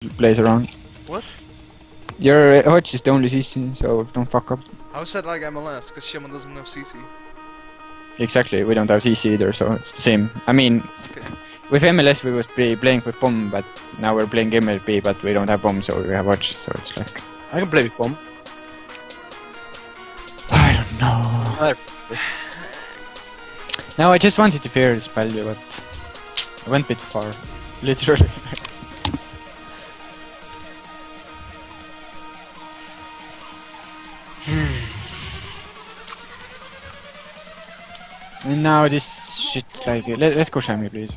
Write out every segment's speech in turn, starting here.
plays around. What? Your Hodge is the only CC, so don't fuck up. How is that like MLS? Because Shaman doesn't have CC. Exactly, we don't have CC either, so it's the same. I mean, Okay. with MLS we would be playing with bomb, but now we're playing MLP, but we don't have bomb, so we have Hodge, so it's like... I can play with bomb. I don't know. No, I just wanted to fear this value, but I went a bit far. Literally. And now this shit, like, let's go Shammy, please.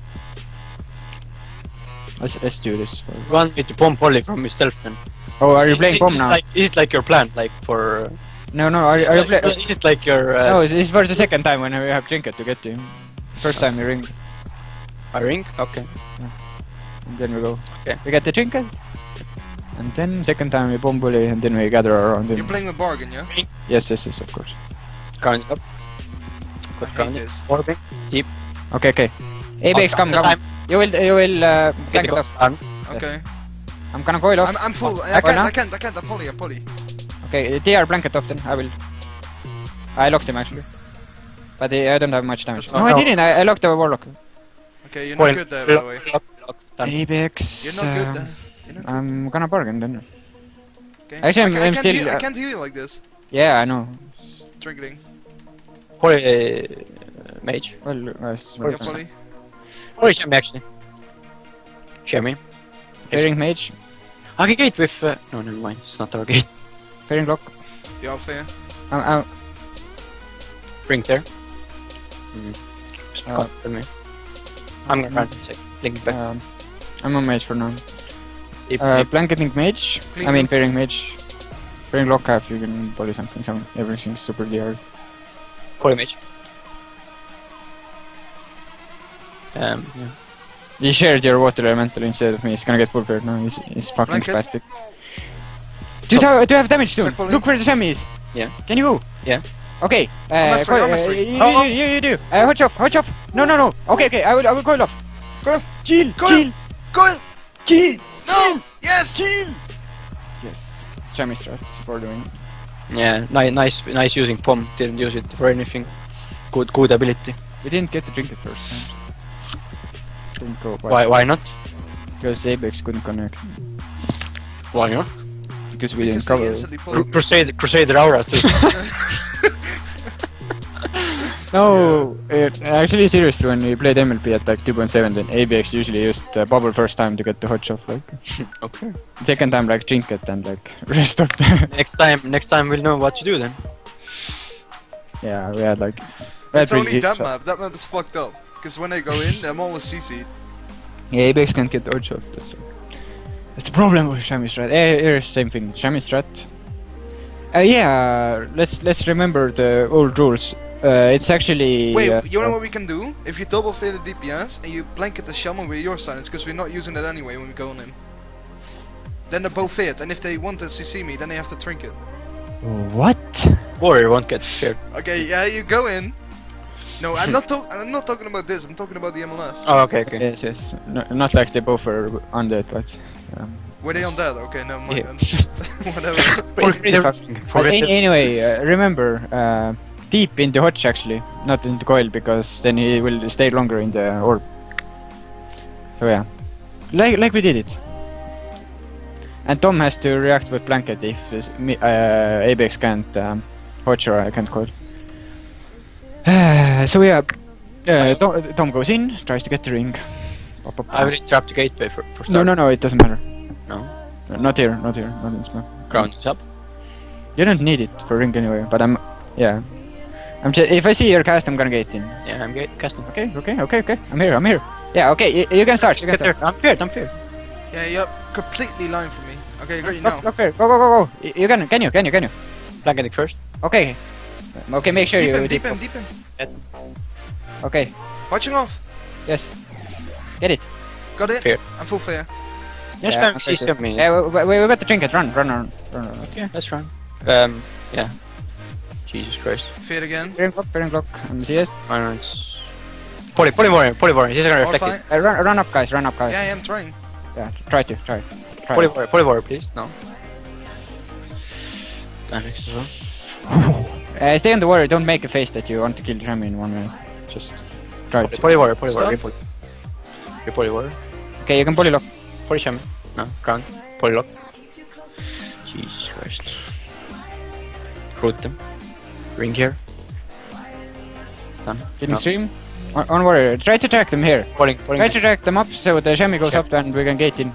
Let's do this. For... Run with the bomb poly from his stealth then. Oh, are you playing bomb now? Is it like your plan, like for... No, are you playing... Is it like your... No, it's for the second time when we have Trinket to get to him. First time we ring. A ring? Okay. And then we go. Okay. We get the Trinket. And then second time we bomb bully, and then we gather around him. You're playing with Bargain, yeah? Yes, of course. Ground up. I hate this. Orbing. Deep. Okay. Abex, come. You will Get blank it off. arm. Okay. I'm gonna coil off. I'm full. I can't. I'm poly. Okay, TR blanket off then. I will. I locked him actually. But I don't have much damage. That's No, fine. I didn't. I locked the warlock. Okay, you're not good there, by the way. Abex. You're not good there. You're not good. I'm gonna bargain then. Okay. Actually, I'm I can't still. heal, I can't heal you like this. Yeah, I know. Drinking. Poly mage. Well, You're poly. Poly Shami actually. Shami. Fairing mage. I can gate with... no, never mind. It's not our gate. Fairing lock. The Alpha, yeah. Ring there. Uh, Can't tell me. I'm gonna run in a sec. Link back. I'm on mage for now. Deep. Blanketing mage. Clean I mean up. fairing mage. Fairing lock half. You can body something. Everything's super DR. Poly mage. Yeah. You shared your water elemental instead of me. He's gonna get full fair now. He's fucking Blanket. spastic. Do you have damage soon? Check poly. Look where the semis. Yeah. Can you go? Yeah. Okay. mastery, coil- I'm mastery. you do. Hodge off. No. Okay. I will coil off. Go! Kill. Go! Kill. No! Yes! Yes. Shami strat for doing. Yeah, nice using POM. Didn't use it for anything. Good ability. We didn't get the trinket first time. Didn't go. Why not? Because Abex couldn't connect. Why not? Because we Because didn't they cover. instantly pulled me. Crusader aura too. No, actually seriously, when we played MLP at like 2.7, then ABX usually used bubble first time to get the Hodge off, like. Okay. Second time like Trinket and like rest of the... Next time we'll know what to do then. Yeah, we had like... It's only pretty that good map. That map is fucked up. Because when I go in, I'm always CC'd. Yeah, ABX can't get the Hodge off, that's the problem with Shami strat. Here's same thing, Shami strat. Yeah, let's remember the old rules. It's actually... Wait, you know what we can do? If you double fail the DPS and you blanket the shaman with your silence, because we're not using that anyway when we go on him. Then they're both fit, and if they want to CC me, then they have to trinket. What? Warrior won't get scared. Okay, yeah, you go in. No, I'm not talking about this. I'm talking about the MLS. Oh, okay. Yes. No, not like they both are undead, but... Were they on that? Okay, no, mind. Yeah. Whatever. It's pretty fucking... But anyway, remember, deep in the Hodge actually, not in the coil, because then he will stay longer in the orb. So yeah, like we did it. And Tom has to react with blanket if Abex can't Hodge or I can't coil. So yeah, Tom goes in, tries to get the ring. I will interrupt the gateway for start. No, it doesn't matter. No? Not here, not in this map. Ground is up. You don't need it for ring anyway, but yeah. If I see your cast, I'm gonna gate in. Yeah, I'm casting. Okay. I'm here. Yeah, okay, you can start. I'm fair. Yeah, you're completely lying for me. Okay, I got you now. Look fair. Go. You can you? Blanketing first. Okay, make sure you Deep him. Okay, Watching off. yes. Get it. Got it. Fair. I'm full fair. Just Yeah, spam CC of me. Yeah, we got the trinket. Run. Okay, let's run. Yeah. Jesus Christ. Fair again. Fearing block. CS. I don't know, it's... Poly warrior. He's gonna All reflect fine. it. Run up, guys. Yeah, I'm trying. Yeah, try it. try. Polyvar, please. No. Stay on the warrior, don't make a face that you want to kill Shami in 1 minute. Just try it. Polyvar. Stop. Polyvar. Okay, you can polylock. Polysham. No, ground. Polylock. Jesus Christ. Root them. Ring here. Done. Killing stream. On warrior, try to track them here. Polling. Try to track them up so the Shami goes up and we can gate in.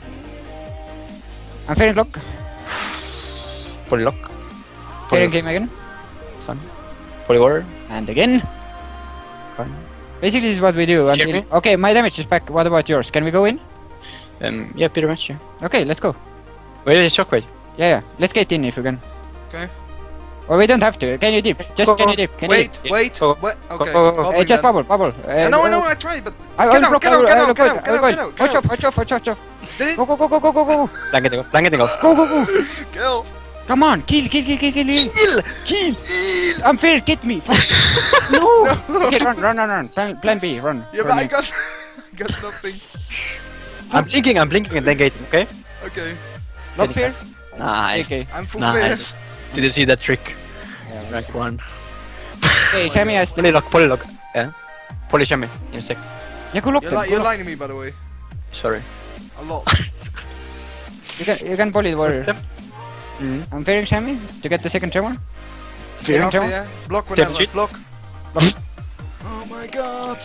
I'm fairing clock. Polylock. Fairing game again. Sun. Polyvar. And again. Fine. Basically this is what we do until... Check me. Okay, my damage is back. What about yours? Can we go in? Yeah, Peter match, yeah. Okay, let's go. Wait, shockwave. Yeah. Let's get in if we can. Okay. Or we don't have to. Can you dip? Just Go, can go. you dip? Can you Wait, dip? wait. Go. What? Okay. Go. Bubbling Just then. bubble. I know, I tried, but I Get will out, block, get I will- out, I will get go, out, I will get go. out, get out. Watch off. did it? Go. Blanket and go. Go. Kill. Come on, kill. Kill. I'm fair, get me. Fuck. No. Okay, run. Plan B, run. Yeah, For but me. I got nothing. I'm blinking and then gating, okay? Okay. Lock fear. Nice. Okay. I'm full Nice. Did you see that trick? Rank 1. Okay, Shami has to... Polylock. Yeah. Polyshami in a sec. Yeah, go lock them. You're lying to me, by the way. Sorry. A lot. You can poly the warrior. Step. I'm fearing Shami to get the second tremor. Get Fearing off tremor. there. Block Step whenever. sheet. Block. Oh my god.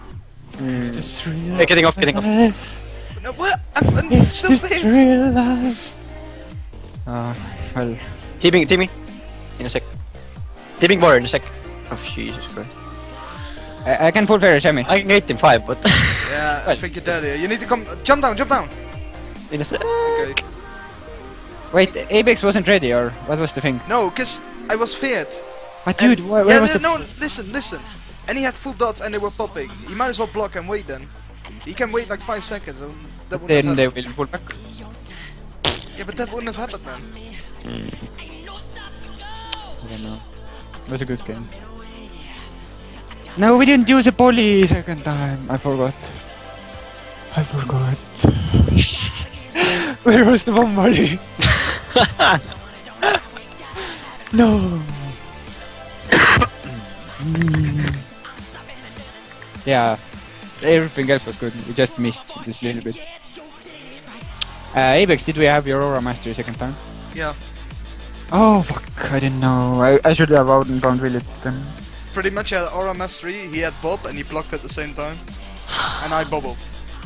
Hey, getting off. No, what? I'm still there. real life. Well... Teaming. In a sec. Teaming warrior in a sec. Oh, Jesus Christ. I can full fair Shami. I can gate in 5, but... Yeah, I Well. think you're dead here. You need to come. Jump down. in a sec. Okay. Wait, Abex wasn't ready, or what was the thing? No, cause I was feared. But dude, And- where yeah, was the... no, listen. And he had full dots and they were popping. He might as well block and wait then. He can wait like 5 seconds. And that wouldn't Then have they happened. will pull back. Yeah, but that wouldn't have happened then. I don't know. It was a good game. No, we didn't use a poly second time. I forgot. Where was the bomb volley? No. Yeah, everything else was good. We just missed just a little bit. Abex, did we have your Aura Mastery second time? Yeah. Oh fuck, I didn't know. I should have outbound will it then. Pretty much had Aura Mastery, he had Bob and he blocked at the same time. And I bubbled.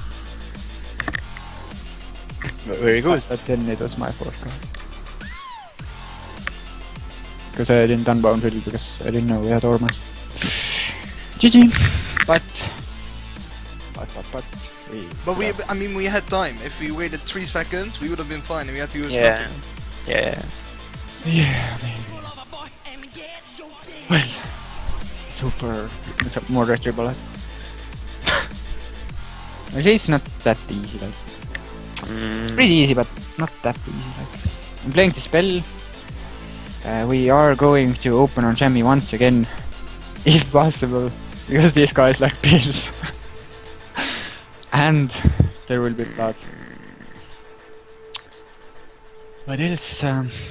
Very good. But then it was my fault. Because I didn't unbound really because I didn't know we had Aura Mastery. GG. But we had time. If we waited 3 seconds, we would have been fine and we had to use Yeah. nothing. Yeah. yeah, maybe. Well, super more retrievable. Actually, it's not that easy. Like it's pretty easy, but not that easy. Like I'm playing the spell. We are going to open on Shami once again, if possible, because these guys like pills. And there will be blood. What else?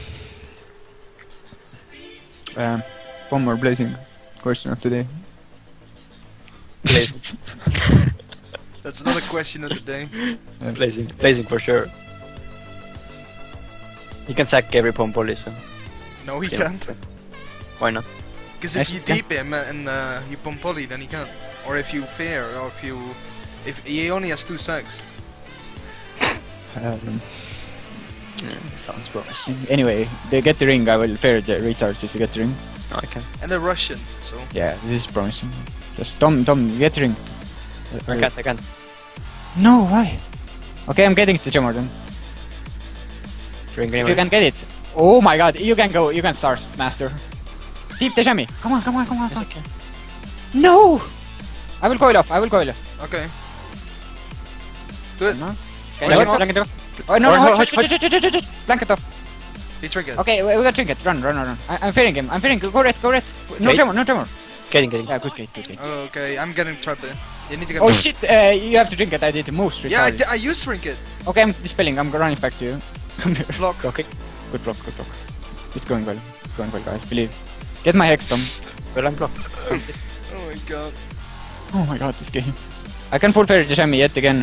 Bomb or blazing? Question of today. Blazing. That's not a question of the day. Yes. Blazing for sure. You can sack every pom poly, so No, he Yeah. can't. why not? Because if Yes, you he can. deep him and you pump poly, then he can't. Or if you fair, or if he only has 2 sacks. Sounds promising. Anyway, they get the ring. I will fair the retards if you get the ring. No, I can't. And they're Russian, so. Yeah, this is promising. Just Tom, get the ring. I can't. No, why? Okay, I'm getting the Gemor then. Ring If anyway. you can get it. Oh my god, you can go, you can start, master. Deep the Shami. Come on. Okay. No! I will coil off. Okay. Good. No? Watch him off. Blanket off. Oh no, Watch, shit. Blanket off. He triggered. Okay, we got trinket. Run. I'm fearing him. Go red. No Wait. tremor. Getting. Yeah, good gate. Oh, okay, I'm getting trapped in. You need to get. Oh shit, you have to drink it, I did the most Yeah, retarded. I used trinket. Okay, I'm dispelling, I'm running back to you. Come here. Block. Okay. Good block. It's going well, guys, believe. Get my hex, Tom. Well, I'm blocked. Oh my god. Oh my god, this game. I can full fairy the Shami yet again.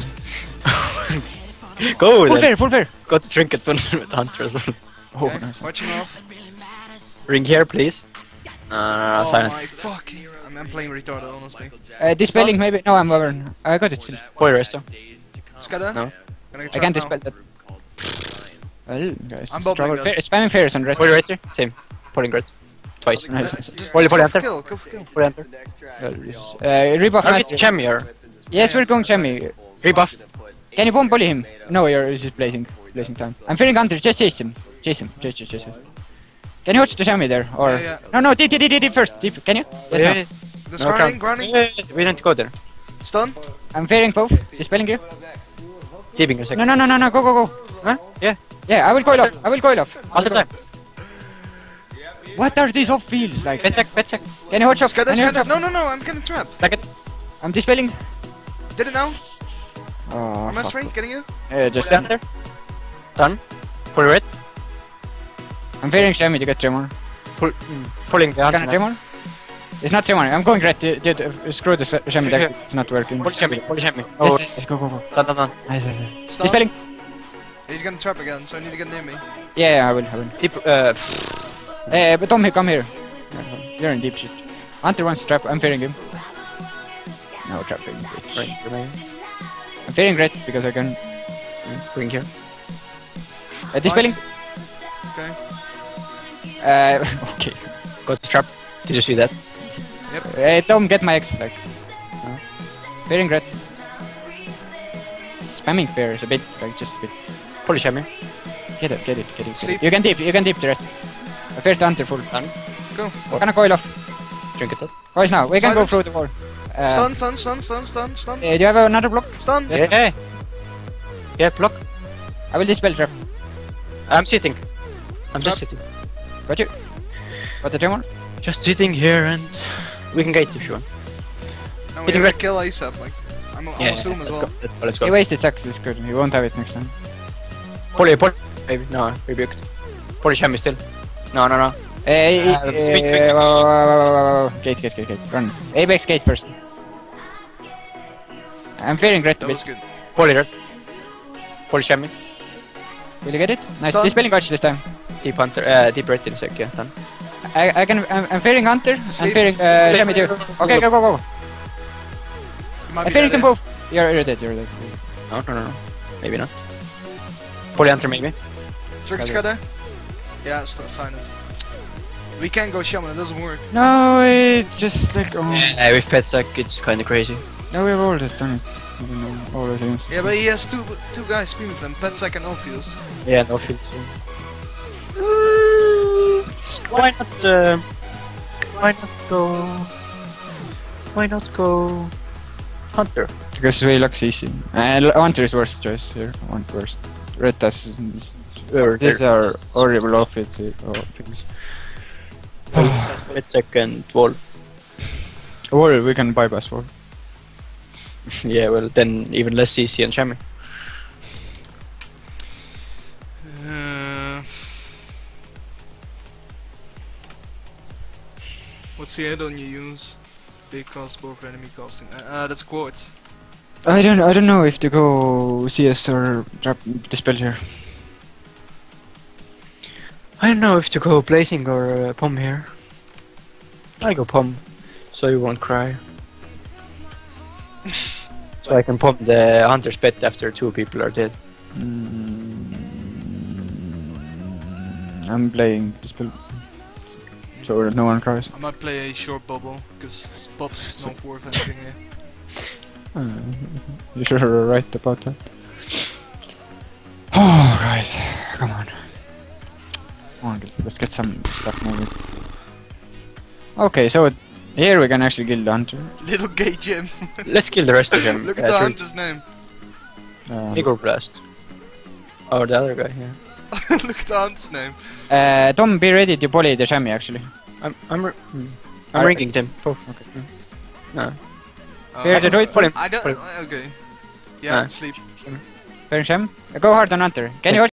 Go then. Full fair! Got the trinket one with Hunter as well. Oh, Okay, nice. watching off. Ring here, please. Oh Silence. my fucking. I'm playing retarded, honestly. Dispelling maybe? No, I'm over. I got it still. Boiler resto. Skada? No. Gonna get I can't trapped now. dispel that. Well, guys, I'm it's bubbling trouble. that. Spamming fairies on red. Boiler resto. Same. Pulling red. Twice. Nice. Just Volley, go volley, for Hunter. kill, go for kill. Pull enter. Rebuff Are we master. Chemi or Yes, we're going Shami. rebuff? Can you bomb bully him? No, you're just placing time. I'm feeling Hunter, just chase him. Chase him. Can you watch the Shami there? Or Yeah. No, deep first. Deep. Can you? Yes, no. The No, grinding. We don't go there. Stun. I'm fearing both. Dispelling you. Deeping a second. No, go. Huh? Yeah. Yeah, I will coil off. All the time. What are these off fields like? Pet sec. Can you watch off? Skada, Can you watch Skada. off? No, I'm getting trapped. Back it. I'm dispelling. Did it now? Oh, Am I straight? Getting you? just Pull enter. Done. Pull red. I'm fearing Shami to get Tremor. Pulling the Scan hunter. Tremor? It's not Tremor. I'm going red. Screw the Shami deck. It's not working. Pull Chemi. Oh, Yes, go. done. Nice. Stun. Dispelling. He's getting trapped again, so I need to get near me. Yeah, I will. Deep. But Tom, come here. You're in deep shit. Hunter wants to trap. I'm fearing him. No trapping. Bitch. Right. Remain. I'm fearing red because I can. Ring here. Dispelling. Okay. Okay. Got the trap. Did you see that? Tom, get my X. Like. Fearing red. Spamming fair is a bit, like just a bit. Pull Chemi. Get it. Sleep. You can deep the red. I fear the Hunter full. Done. Go. I'm gonna coil off. Drink it up. Boys now, we can go Silence. through the wall. Stun. Do you have another block? Stun. Yes. Yeah. Yeah, block. I will dispel trap. I'm sitting. I'm Trap. just sitting. Got you. Got the Tremor? Just sitting here and we can gate if you want. Now we Hitting have red. to kill ASAP. Like, I'm almost doom as well. Let's He go. wasted sacks, it's good. He won't have it next time. Pull. Maybe. No, rebuked. Pull Chemi still. No. speed. Gate. Run. Apex gate first. I'm fearing red a That was bit. good. Pull it. Pull Chemi. Will you get it? Nice. Stun. Dispelling Arch this time. Deep hunter. Deep red in a sec. Yeah, done. I'm fearing Hunter. I'm Sleep. fearing Shami too. Okay, go. You might I'm be fearing dead, them both. You're dead. No. Maybe not. Pull hunter maybe. Drink Skada. Yeah, silence. We can't go shaman, it doesn't work. No, it's just like With pet sec, it's kind of crazy. No, we've always done it. I don't know, always against. Yeah, but he has two guys screaming for him, Petsec and Ophius. Yeah, no field. Why not go hunter? Because we looks easy. Hunter is worst choice here. One worst. Red does. These are horrible outfits. Pet sec and wall. Or we can bypass wall. Yeah, well then even less easy and Chami. What's the add-on you use? Big crossbow for enemy casting. That's Quartz. I don't know if to go CS or drop dispel here. I don't know if to go blazing or pom here. I go pom, so you won't cry. So I can pom the hunter's pet after two people are dead. I'm playing dispel, so no one cries. I might play a short bubble, because Bob's not worth anything here. You sure are right about that. Oh, guys, come on. Let's get some stuff moving. Okay, so here we can actually kill the hunter. Little gay Jim. Let's kill the rest of them. Look at the hunter's name. Igor Blast. Or the other guy, yeah. Look at the hunter's name. Tom, be ready to poly the Shami actually. I'm rinking them. Both. Okay. No. Fear the druid? I don't. Okay. Yeah, No. sleep. Fearing Shem? Go hard on Hunter. Can you